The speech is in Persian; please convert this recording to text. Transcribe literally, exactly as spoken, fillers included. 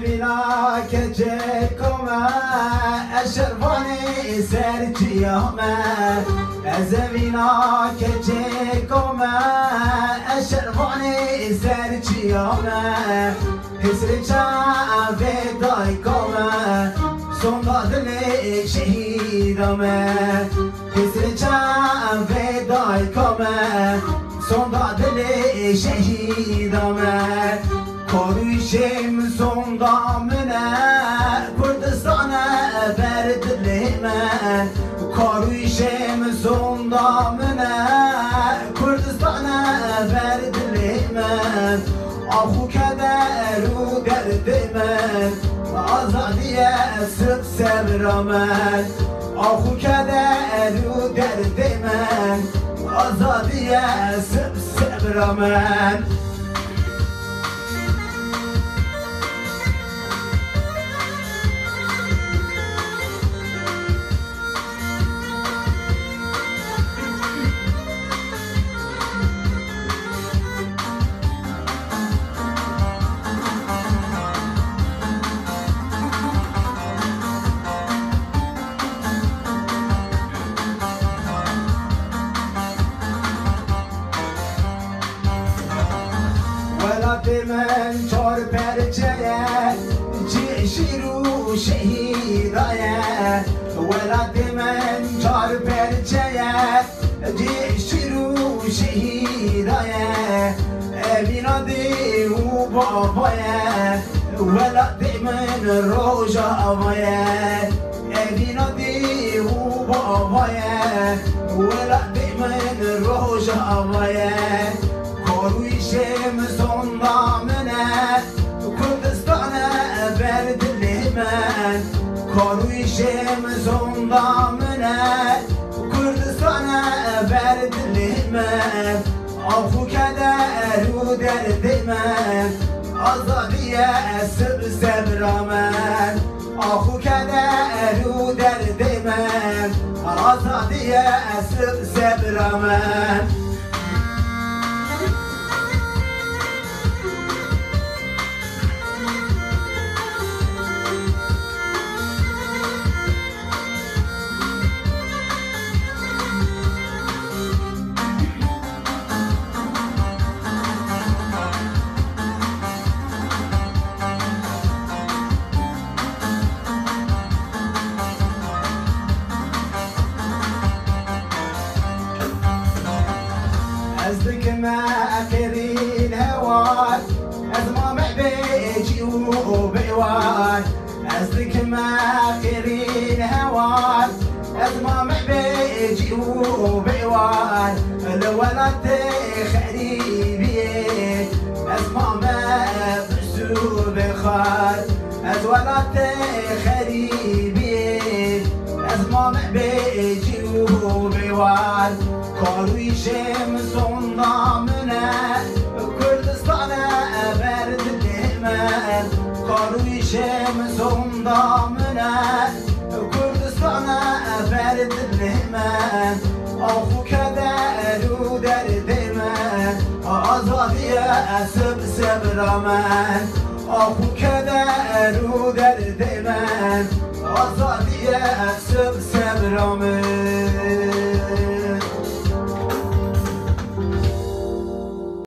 زمينا كجيكما الشرفاني سرجيهما زمينا كجيكما الشرفاني سرجيهما هسرجا في دايكما صنداد لي شهيدما هسرجا في دايكما صنداد لي شهيدما کاروشم زندامنه کردستانه برد لیمه کاروشم زندامنه کردستانه برد لیمه آخو کده رو درد من آزادی سب سبر من آخو کده رو درد من آزادی سب سبر من من چار پرچه جیشی رو شهیدایه ولد من چار پرچه جیشی رو شهیدایه بینا دیو بابایه ولد من روژ آبایه بینا دیو بابایه ولد من روژ آبایه کارویشم زندامنه کردستانه برد لیمن کارویشم زندامنه کردستانه برد لیمن آفو کده رو درد من آزادی سب سبر من آخو کده رو درد من آزادی سب سبر من أصدق ما أكرين هواي أزمع بيجي وبيواي أصدق ما أكرين هواي أزمع بيجي وبيواي الولد خريبي أزمع ما بسو بخار الولد خريبي أزمع بيجي وبيواي کارویشم زندامنه کردستانه برد لیمن کارویشم زندامنه کردستانه برد لیمن آخو کده رو درد من آزادی سب سبر من آخو کده رو درد من آزادی سب سبر من